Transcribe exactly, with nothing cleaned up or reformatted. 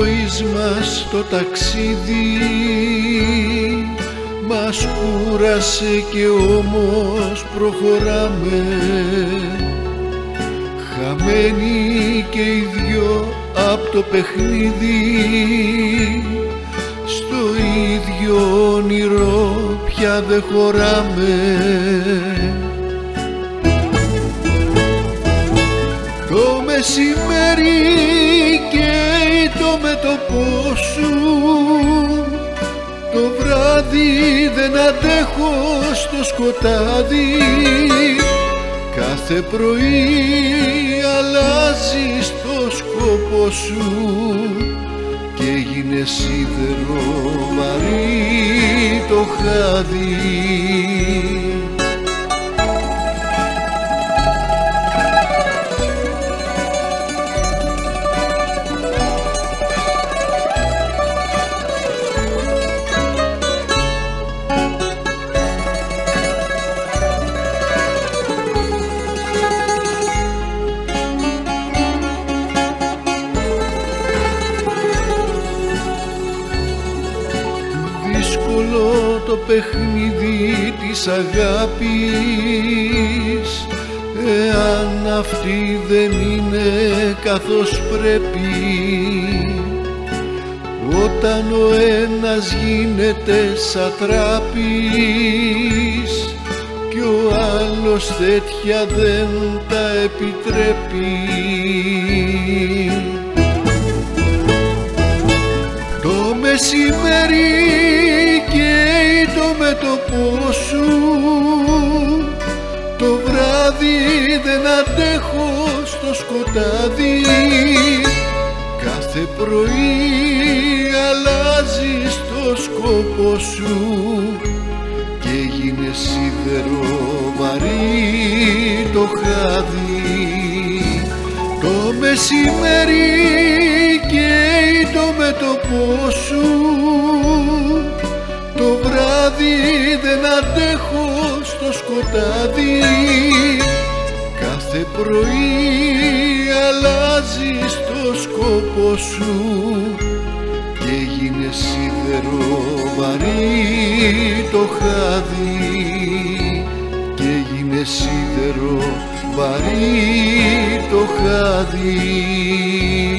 ζωής μας το ταξίδι μας κούρασε και όμως προχωράμε, χαμένοι και οι δυο απ' το παιχνίδι, στο ίδιο όνειρο πια δεν χωράμε. Το μεσημέρι καίει το μέτωπό σου, το βράδυ δεν αντέχω στο σκοτάδι, κάθε πρωί αλλάζεις το σκοπό σου και έγινε σίδερο βαρύ το χάδι. Δύσκολο το παιχνίδι της αγάπης, εάν αυτή δεν είναι καθώς πρέπει, όταν ο ένας γίνεται σατράπης κι ο άλλος τέτοια δεν τα επιτρέπει. Το μεσημέρι καίει το μέτωπό σου, το βράδυ δεν αντέχω στο σκοτάδι, κάθε πρωί αλλάζεις το σκοπό σου και έγινε σίδερο βαρύ το χάδι. Το μεσημέρι καίει το μέτωπό σου, το βράδυ δεν αντέχω στο σκοτάδι, κάθε πρωί αλλάζεις το σκοπό σου και έγινε σίδερο βαρύ το χάδι, και έγινε σίδερο βαρύ το χάδι.